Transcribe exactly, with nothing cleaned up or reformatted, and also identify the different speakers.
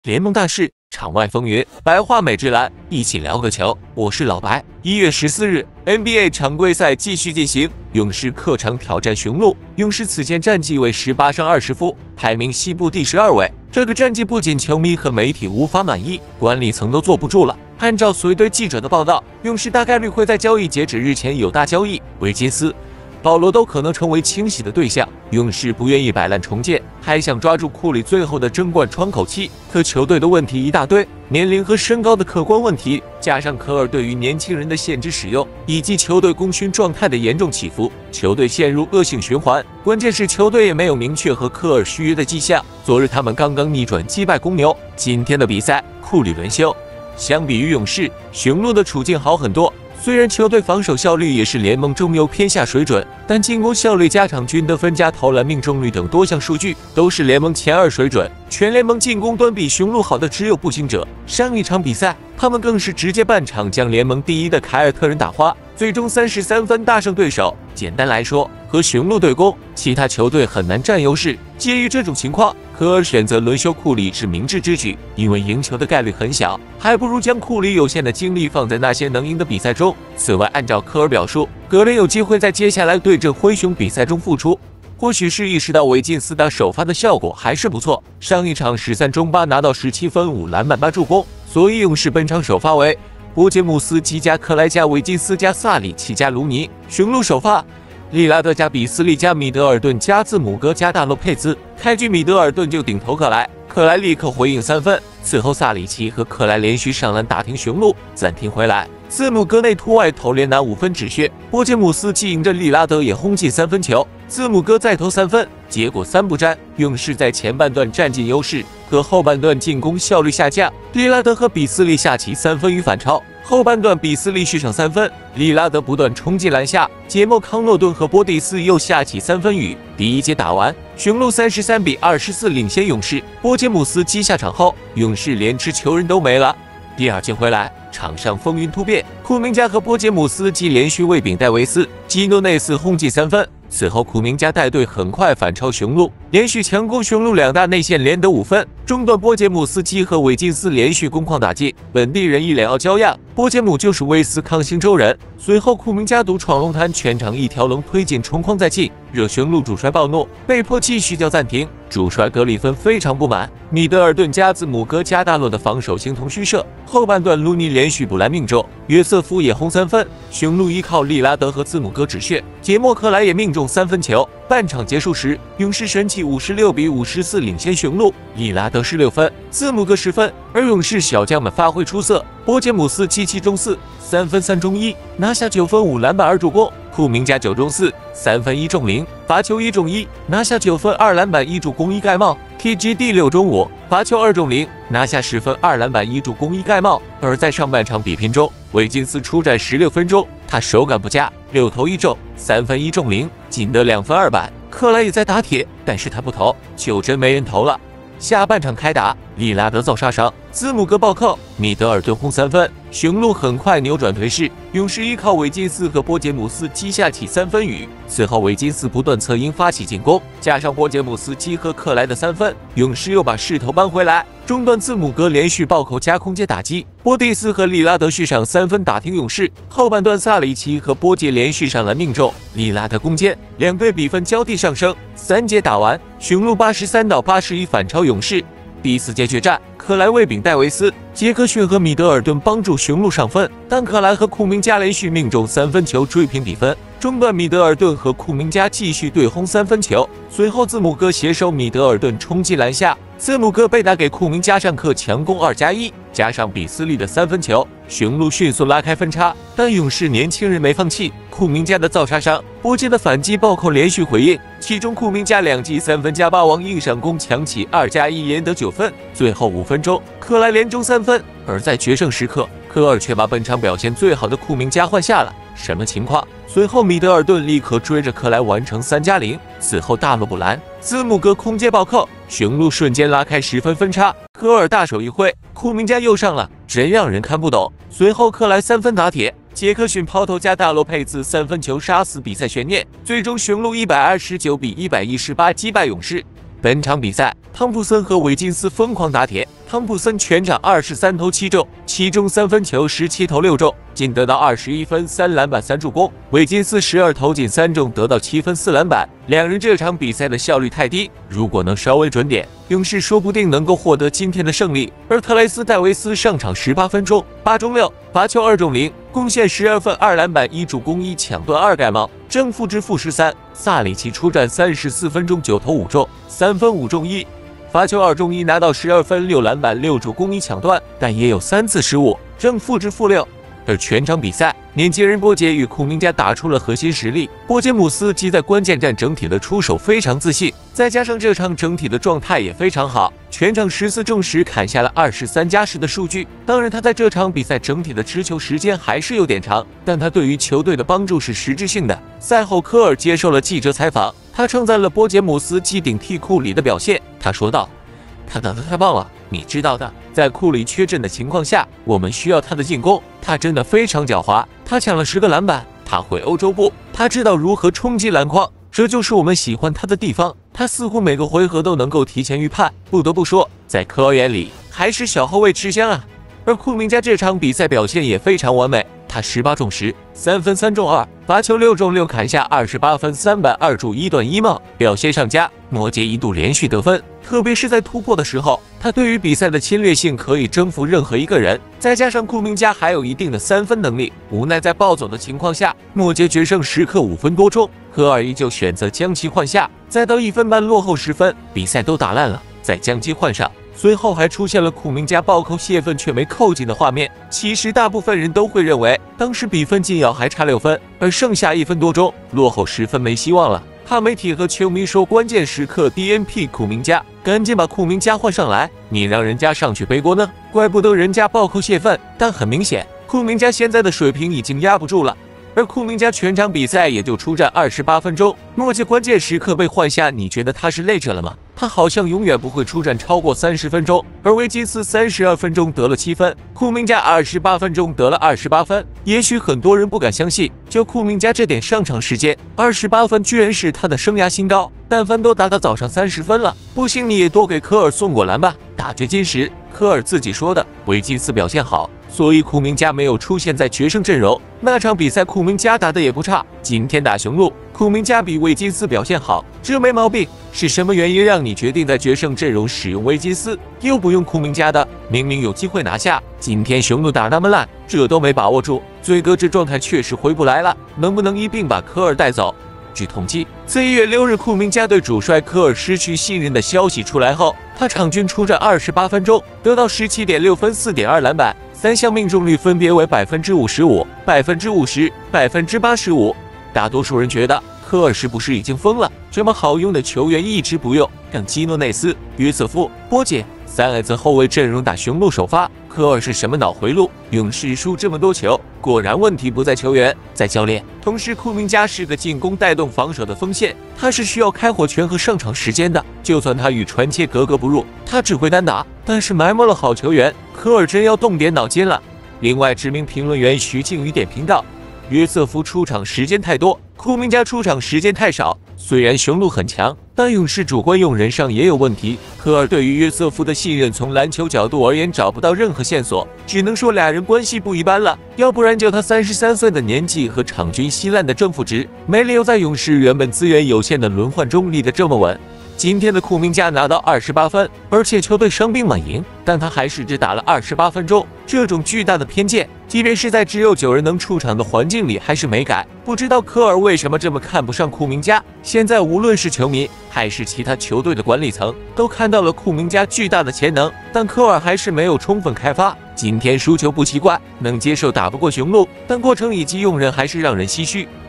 Speaker 1: 联盟大事，场外风云，白话美职篮，一起聊个球。我是老白。一月十四日 ，N B A 常规赛继续进行，勇士客场挑战雄鹿。勇士此前战绩为十八胜二十负，排名西部第十二位。这个战绩不仅球迷和媒体无法满意，管理层都坐不住了。按照随队记者的报道，勇士大概率会在交易截止日前有大交易，维金斯、保罗都可能成为清洗的对象。勇士不愿意摆烂重建，还想抓住库里最后的争冠窗口期。可球队的问题一大堆，年龄和身高的客观问题，加上科尔对于年轻人的限制使用，以及球队功勋状态的严重起伏，球队陷入恶性循环。关键是球队也没有明确和科尔续约的迹象。昨日他们刚刚逆转击败公牛，今天的比赛库里轮休。相比于勇士，雄鹿的处境好很多。虽然球队防守效率也是联盟中游偏下水准，但进攻效率、加场均得分、加投篮命中率等多项数据都是联盟前二水准。全联盟进攻端比雄鹿好的只有步行者。上一场比赛，他们更是直接半场将联盟第一的凯尔特人打花，最终三十三分大胜对手。简单来说，和雄鹿对攻，其他球队很难占优势。基于这种情况，科尔选择轮休库里是明智之举，因为赢球的概率很小，还不如将库里有限的精力放在那些能赢的比赛中。此外，按照科尔表述，格林有机会在接下来对阵灰熊比赛中复出。或许是意识到维金斯打首发的效果还是不错，上一场十三中八拿到十七分、五篮板、八助攻，所以勇士本场首发为波杰姆斯基加克莱加维金斯加萨里奇加卢尼。雄鹿首发利拉德加比斯利加米德尔顿加字母哥加大洛佩兹。开局米德尔顿就顶头克莱，克莱立刻回应三分，此后萨里奇和克莱连续上篮打停雄鹿，暂停回来。字母哥内突外投连拿五分止血，波杰姆斯基迎着利拉德也轰进三分球，字母哥再投三分，结果三不沾。勇士在前半段占尽优势，可后半段进攻效率下降，利拉德和比斯利下起三分与反超。后半段比斯利续上三分，利拉德不断冲进篮下，杰莫康诺顿和波蒂斯又下起三分雨。第一节打完，雄鹿三十三比二十四领先勇士。波杰姆斯基下场后，勇士连持球人都没了。第二节回来，场上风云突变，库明加和波杰姆斯基连续为丙戴维斯、基诺内斯轰进三分。此后，库明加带队很快反超雄鹿，连续强攻雄鹿两大内线连得五分。中段波杰姆斯基和韦金斯连续攻框打进，本地人一脸傲娇样，波杰姆就是威斯康星州人。随后库明加独闯龙潭，全场一条龙推进冲框再进，惹雄鹿主帅暴怒，被迫继续叫暂停。主帅格里芬非常不满，米德尔顿加字母哥加大洛的防守形同虚设。后半段卢尼连续补篮命中，约瑟夫也轰三分，雄鹿依靠利拉德和字母哥止血，杰莫克莱也命中三分球。半场结束时，勇士神奇五十六比五十四领先雄鹿，利拉德十六分，字母哥十分，而勇士小将们发挥出色，波杰姆斯七七中四，三分三中一，拿下九分五篮板二助攻；库明加九中四，三分一中零，罚球一中一，拿下九分二篮板一助攻一盖帽。T G D 六中五，罚球二中零，拿下十分二篮板一助攻一盖帽。而在上半场比拼中，韦金斯出战十六分钟，他手感不佳，六投一中，三分一中零，仅得两分二板。克莱也在打铁，但是他不投，就真没人投了。下半场开打，利拉德遭杀伤，字母哥暴扣，米德尔顿轰三分，雄鹿很快扭转颓势。勇士依靠韦金斯和波杰姆斯基下起三分雨，此后韦金斯不断侧应发起进攻，加上波杰姆斯基和克莱的三分，勇士又把势头扳回来。中段字母哥连续暴扣加空接打击，波蒂斯和利拉德续上三分打停勇士。后半段萨里奇和波杰连续上篮命中，利拉德攻坚，两队比分交替上升。三节打完，雄鹿八十三到八十一反超勇士。第四节决战，克莱为丙戴维斯、杰克逊和米德尔顿帮助雄鹿上分，但克莱和库明加连续命中三分球追平比分。中段米德尔顿和库明加继续对轰三分球，随后字母哥携手米德尔顿冲进篮下，字母哥被打给库明加上课强攻二加一，加上比斯利的三分球，雄鹿迅速拉开分差。但勇士年轻人没放弃，库明加的造杀伤，波杰的反击暴扣连续回应，其中库明加两记三分加霸王硬上攻强起二加一，连得九分。最后五分钟，克莱连中三分，而在决胜时刻，科尔却把本场表现最好的库明加换下了。什么情况？随后米德尔顿立刻追着克莱完成三加零，此后大洛补篮，字母哥空接暴扣，雄鹿瞬间拉开十分分差。科尔大手一挥，库明加又上了，真让人看不懂。随后克莱三分打铁，杰克逊抛投加大洛佩兹三分球杀死比赛悬念，最终雄鹿一百二十九比一百一十八击败勇士。本场比赛， 汤普森和韦金斯疯狂打铁。汤普森全场二十三投七中，其中三分球十七投六中，仅得到二十一分、三篮板、三助攻。韦金斯十二投仅三中，得到七分、四篮板。两人这场比赛的效率太低，如果能稍微准点，勇士说不定能够获得今天的胜利。而特雷斯·戴维斯上场十八分钟，八中六，罚球二中零，贡献十二分、二篮板、一助攻、一抢断、二盖帽，正负值负十三。萨里奇出战三十四分钟，九投五中，三分五中一。罚球二中一，拿到十二分、六篮板、六助攻、一抢断，但也有三次失误，正负值负六。而全场比赛，年轻人波杰与库明加打出了核心实力。波杰姆斯基在关键战整体的出手非常自信，再加上这场整体的状态也非常好，全场十四中十砍下了二十三加十的数据。当然，他在这场比赛整体的持球时间还是有点长，但他对于球队的帮助是实质性的。赛后，科尔接受了记者采访，他称赞了波杰姆斯基顶替库里的表现。他说道：“他打得太棒了，你知道的，在库里缺阵的情况下，我们需要他的进攻。他真的非常狡猾，他抢了十个篮板，他会欧洲步，他知道如何冲击篮筐，这就是我们喜欢他的地方。他似乎每个回合都能够提前预判。不得不说，在科尔眼里，还是小后卫吃香啊。”而库明加这场比赛表现也非常完美，他十八中十，三分三中二，罚球六中六，砍下二十八分、三板二助一断一帽，表现上佳。摩羯一度连续得分，特别是在突破的时候，他对于比赛的侵略性可以征服任何一个人。再加上库明加还有一定的三分能力，无奈在暴走的情况下，摩羯决胜时刻五分多钟，科尔依旧选择将其换下。再到一分半落后十分，比赛都打烂了，再将其换上。随后还出现了库明加暴扣泄愤却没扣进的画面。其实大部分人都会认为，当时比分紧要，还差六分，而剩下一分多钟，落后十分没希望了。怕媒体和球迷说关键时刻 D N P 库明加，赶紧把库明加换上来，你让人家上去背锅呢？怪不得人家暴扣泄愤。但很明显，库明加现在的水平已经压不住了。而库明加全场比赛也就出战二十八分钟，末节关键时刻被换下，你觉得他是累着了吗？他好像永远不会出战超过三十分钟。而维金斯三十二分钟得了七分，库明加二十八分钟得了二十八分。也许很多人不敢相信，就库明加这点上场时间，二十八分居然是他的生涯新高，但分都达到早上三十分了。不行，你也多给科尔送过篮吧。打掘金时，科尔自己说的，维金斯表现好，所以库明加没有出现在决胜阵容。那场比赛库明加打得也不差，今天打雄鹿，库明加比维金斯表现好，这没毛病。是什么原因让你决定在决胜阵容使用维金斯，又不用库明加的？明明有机会拿下，今天雄鹿打那么烂，这都没把握住，嘴哥这状态确实回不来了，能不能一并把科尔带走？据统计，自一月六日库明加对主帅科尔失去信任的消息出来后，他场均出战二十八分钟，得到十七点六分、四点二篮板，三项命中率分别为百分之五十五、百分之五十、百分之八十五。大多数人觉得科尔是不是已经疯了？这么好用的球员一直不用，让基诺内斯、约瑟夫、波杰三 S 后卫阵容打雄鹿首发，科尔是什么脑回路？勇士输这么多球，果然问题不在球员，在教练。同时，库明加是个进攻带动防守的锋线，他是需要开火权和上场时间的。就算他与传切格格不入，他只会单打，但是埋没了好球员，科尔真要动点脑筋了。另外，知名评论员徐静宇点评道：约瑟夫出场时间太多，库明加出场时间太少。虽然雄鹿很强，但勇士主观用人上也有问题。科尔对于约瑟夫的信任，从篮球角度而言找不到任何线索，只能说俩人关系不一般了。要不然就他三十三岁的年纪和场均稀烂的正负值，没理由在勇士原本资源有限的轮换中立得这么稳。今天的库明加拿到二十八分，而且球队伤兵满营，但他还是只打了二十八分钟。这种巨大的偏见，即便是在只有九人能出场的环境里，还是没改。不知道科尔为什么这么看不上库明加？现在无论是球迷还是其他球队的管理层，都看到了库明加巨大的潜能，但科尔还是没有充分开发。今天输球不奇怪，能接受打不过雄鹿，但过程以及用人还是让人唏嘘。